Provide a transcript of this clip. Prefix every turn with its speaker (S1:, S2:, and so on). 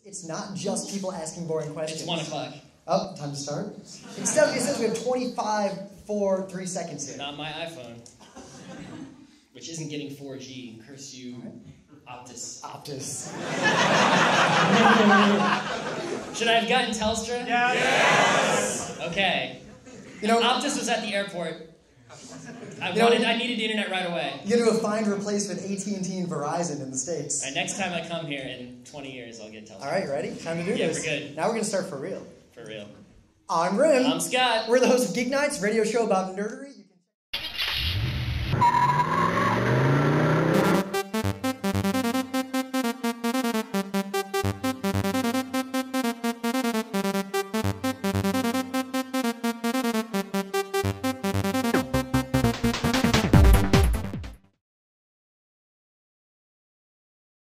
S1: It's not just people asking boring questions.
S2: It's 1 o'clock.
S1: Oh, time to start. Instead, it says we have 25, 4, 3 seconds here.
S2: Not my iPhone. Which isn't getting 4G. Curse you, Optus.
S1: Optus.
S2: Should I have gotten Telstra?
S3: Yes!
S2: Okay.
S1: You know,
S2: Optus was at the airport. I needed the internet right away.
S1: You're going to find replace with AT&T and Verizon in the States.
S2: All right, next time I come here in 20 years, I'll get Telstra.
S1: All right, ready? Time to do this.
S2: Yeah, we're good.
S1: Now we're going to start for real.
S2: For real.
S1: I'm Rim.
S2: I'm Scott.
S1: We're the hosts of Geek Nights, radio show about nerdery.